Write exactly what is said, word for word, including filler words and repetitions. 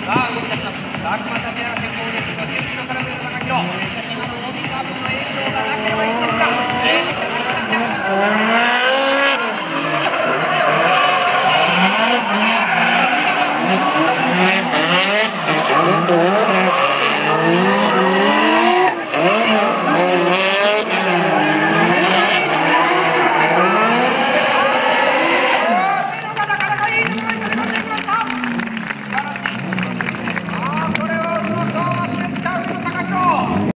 さあ動き出します。さあ熊田ペア先行で